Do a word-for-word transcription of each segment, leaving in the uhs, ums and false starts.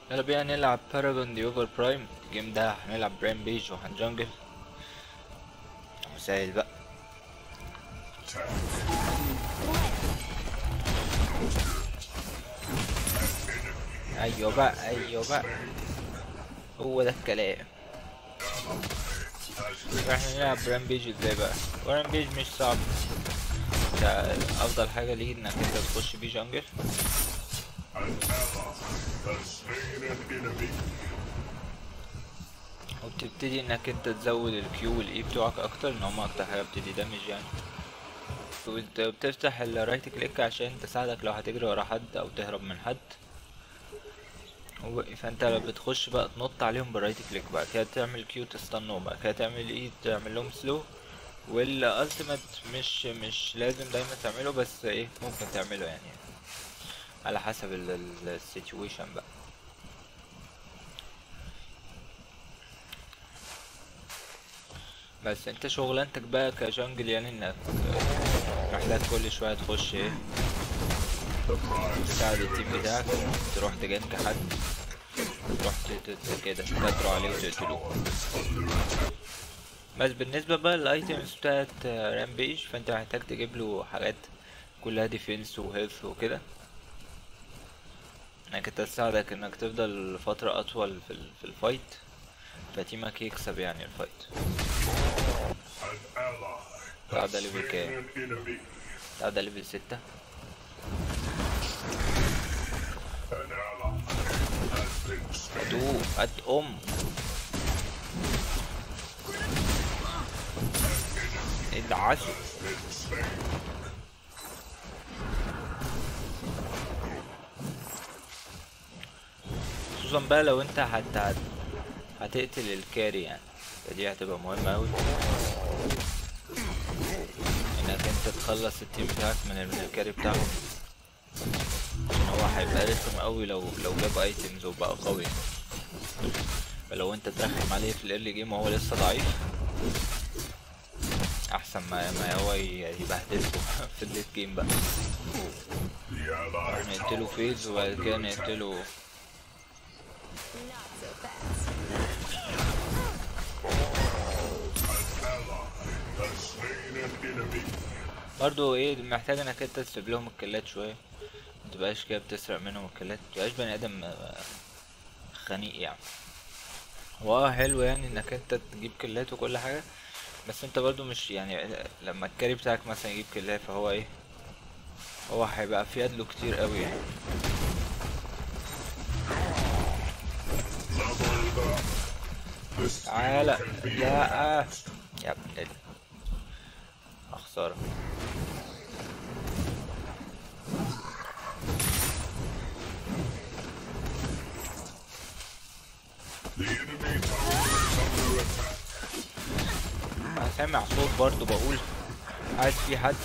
يلا بينا نلعب باراجون دي اوفر برايم. الجيم ده هنلعب برام بيج وهنجنجل مسهل بقى. ايوه بقى ايوه بقى هو ده الكلام. احنا نلعب برام بيج ازاي بقى؟ برام بيج مش صعب، ده افضل حاجه ليه انك انت تخش بيه جنجل وبتبتدي انك انت تزود الكيو والاي بتوعك اكتر، ان هما اكتر حاجه بتدي دامج يعني. وبت- وبتفتح الرايت كليك عشان تساعدك لو هتجري ورا حد او تهرب من حد. و- فانت بتخش بقى تنط عليهم بالرايت كليك، بعد كده تعمل كيو تستنهم، بعد كده تعمل ايه تعمل لهم سلو. والالتيميت مش مش لازم دايما تعمله، بس ايه ممكن تعمله يعني على حسب السيتويشن بقى. بس انت شغلانتك بقى كجنجل يعني انك محتاج كل شوية تخش ايه تساعد التيم بتاعك، تروح تجنك حد، تروح ت- ت- كده تقدروا عليه وتقتلوه. بس بالنسبة بقى للايتمز بتاعت رامبيج، فانت محتاج تجيب له حاجات كلها ديفنس وهيلث وكده، انك انت تساعدك انك تفضل فترة اطول في, ال- في الفايت، فتيمك يكسب يعني الفايت. بتاع ده ليفل كام؟ بتاع ده ليفل ستة. هاتوه هات ام ادعسوا. خصوصا بقى لو انت هت هت- هتقتل الكاري يعني، فدي هتبقى مهمة اوي انك انت تخلص التيم بتاعك من ال- من الكاري بتاعهم، عشان هو هيبقى رخم اوي لو لو جاب ايتمز وبقى قوي. فلو انت ترخم عليه في الايرلي جيم وهو لسه ضعيف، احسن ما ما هو ي- يبهدلكوا في الليت جيم بقى. نقتله فيز وبعد كده نقتله. برضو ايه محتاج انك انت تسيب لهم الكلات شويه، متبقاش كده بتسرق منهم الكلات، متبقاش بني ادم آه، خنيق يعني. هو اه حلو يعني انك انت تجيب كلات وكل حاجه، بس انت برضو مش يعني لما الكاري بتاعك مثلا يجيب كلات فهو ايه، هو هيبقى في ادله كتير قوي يعني. تعالى لا يا ابن ال- خساره. انا سامع صوت برضو بقول عايز في حد.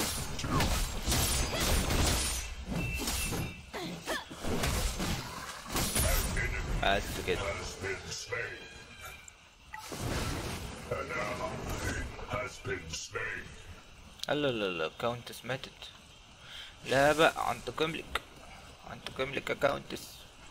بس كده. لا لا لا كاونتس ماتت. لا بقى انتقم لك، انتقم لك يا كاونتس.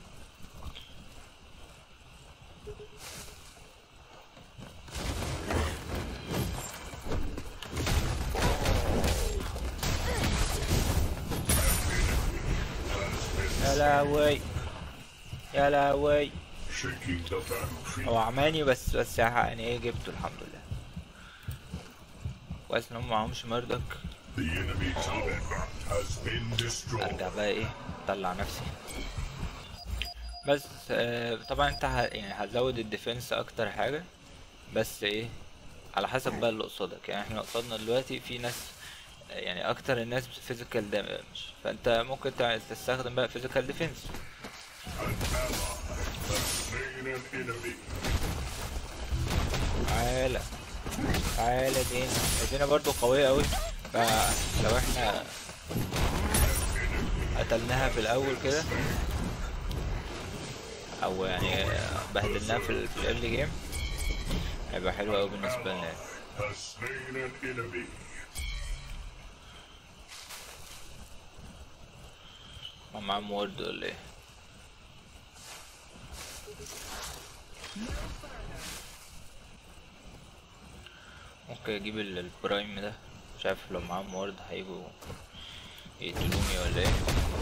يا لهوي يا لهوي. هو عماني بس بس يعني ايه جبته الحمد لله. كويس ان هم معهمش مردك. ارجع بقى ايه اطلع نفسي. بس آه طبعا انت ه... يعني هتزود الديفنس اكتر حاجة، بس ايه على حسب بقى اللي قصادك. يعني احنا قصادنا دلوقتي في ناس آه، يعني اكتر الناس فيزيكال دامج، فانت ممكن تع- تستخدم بقى فيزيكال ديفنس. تعالى تعالى دينا. دينا برضو قوية اوي، فلو احنا قتلناها في الاول كده او يعني بهدلناها في ال- في الايرلي جيم، هيبقى حلو اوي بالنسبة لنا يعني. هو معاه مورد ولا ايه؟ ممكن اجيب ال- البرايم ده، مش عارف لو معاهم وورد هيجوا يقتلوني ولا ايه.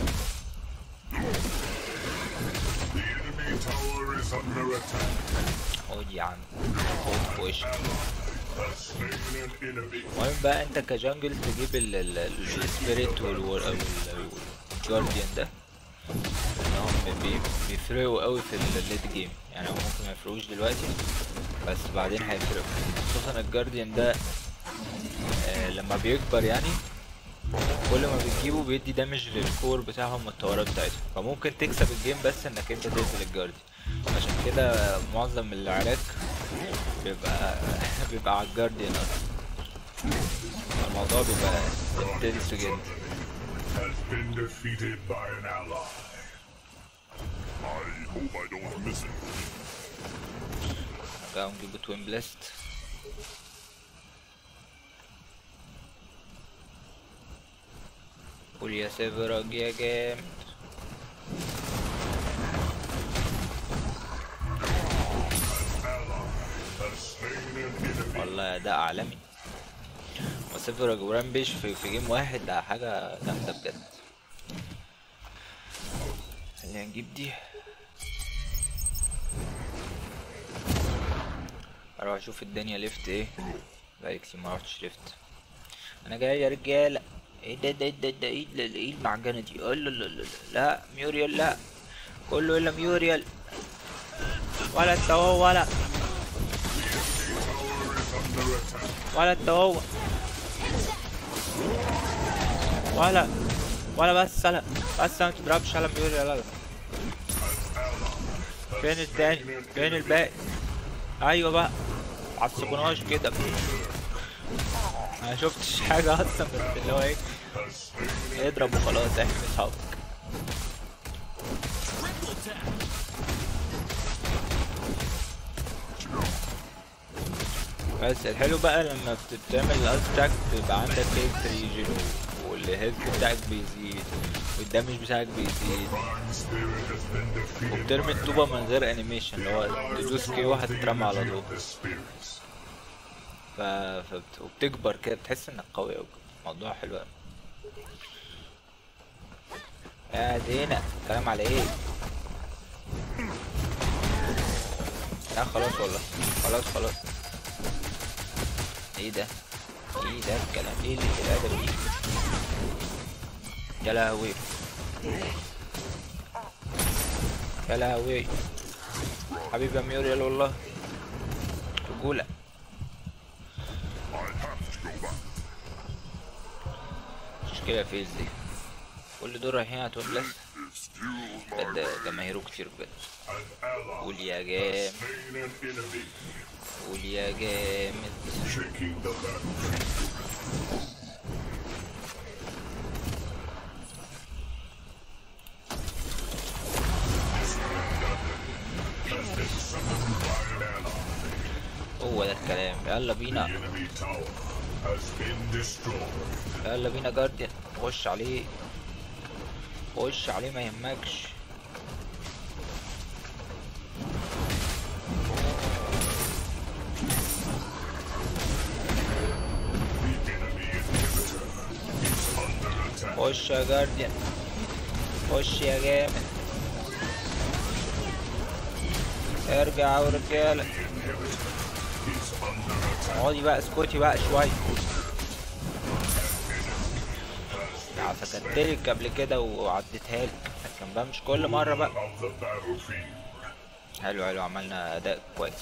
خد يا عم، خد في وشك. المهم بقى انت كجانجل تجيب ال- ال- ال- السبيريت والجارديان ده، انهم بي- بيفرقوا قوي في الليد جيم. يعني هم ممكن ما يفرقوش دلوقتي بس بعدين هيفرقوا، خصوصا الجارديان ده آه لما بيكبر يعني كل ما بتجيبه بيدي دامج للكور بتاعهم والطورات بتاعتهم، فممكن تكسب الجيم بس انك انت تقتل الجارديان. عشان كده معظم العراك بيبقى بيبقى على الجارديان اصلا، الموضوع بيبقى انتنس جدا. has been defeated by an ally. I hope I don't miss it. نرجع نجيب توين بلاست. قول يا سيفرج يا جامد. والله ده عالمي، وسيفرج ورامبيش في, في جيم واحد ده حاجة جامدة بجد. خلينا نجيب دي، اروح اشوف الدنيا ليفت ايه، بقالي كتير مروحتش ليفت. انا جاي يا رجالة. ايه ده ده ده ده ايه ده ايه المعجنة دي؟ لا لا لا لا ميوريال، لا كله الا ميوريال، ولا انت هو ولا ولا انت هو ولا ولا بس لا بس ما تضربش على ميوريال. لا فين التاني؟ فين الباقي؟ ايوه بقى معصبوناش كده. انا شفتش حاجة اصلا بس اللي هو ايه، اضرب وخلاص احنا اصحابك. بس الحلو بقى لما بتعمل الالت بيبقى عندك هيلث ريجن والهيلث بتاعك بيزيد والدمج بتاعك بيزيد، وبترمي الطوبة من غير انيميشن، اللي هو تدوس كي واحد تترمى على طول. ف... فبت... وبتكبر كده بتحس انك قوي اوي. موضوع حلو اوي. يا دينا كلام على ايه؟ لا خلاص والله، خلاص خلاص. ايه ده؟ ايه ده الكلام؟ ايه اللي في الادب دي؟ يا لهوي يا لهوي حبيبي يا ميوريال والله رجولة. مشكلة فيز دي، كل دول رايحين على توين بلاست بجد، جماهيره كتير بجد. قول يا جامد، قول يا جامد. هو ده الكلام، يلا بينا يلا بينا جارديان، خش عليه خش عليه ما يهمكش. خش يا جارديان، خش يا جامد، ارجع يا رجاله. اقعدي بقى اسكتي بقى شويه. سكتلك قبل كده وعديتها لك، لكن بقى مش كل مره بقى. حلو حلو، عملنا اداء كويس.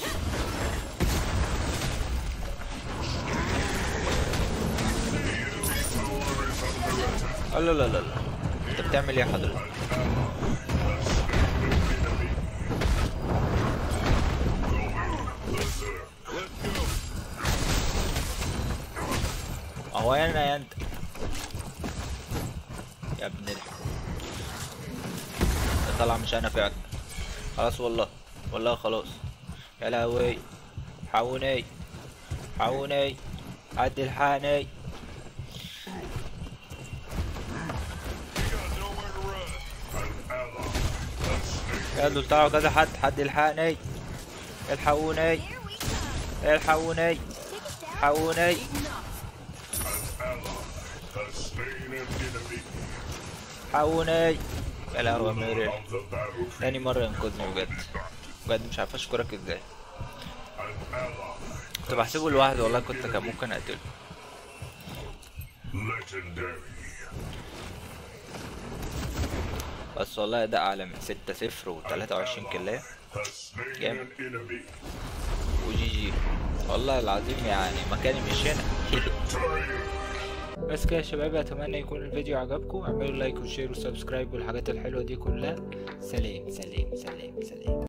لا لا لا لا انت بتعمل ايه يا حضرتك؟ اهو انا يا انت يا ابن ال طلع مش انا فعلا. خلاص والله والله خلاص. يا لهوي حاوني حاوني عدي الحقني. يلا طلعوا كذا حد، حد يلحقني، الحقوني الحقوني حاوني. Has slain an enemy. حاوني. يا لهوي مريح. Of the battlefield. تاني مرة ينقذني بجد. بجد مش عارف اشكرك ازاي. An ally. كنت بحسبه لوحده والله، كنت كان ممكن اقتله. Legendary. بس والله ده اعلى من ستة صفر وتلاتة وعشرين كلاية. Has slain جامد. an enemy. وجي جي والله العظيم، يعني مكاني مش هنا. بس كده يا شباب، اتمنى يكون الفيديو عجبكم. اعملوا لايك وشير وسبسكرايب والحاجات الحلوة دي كلها. سلام سلام سلام سلام.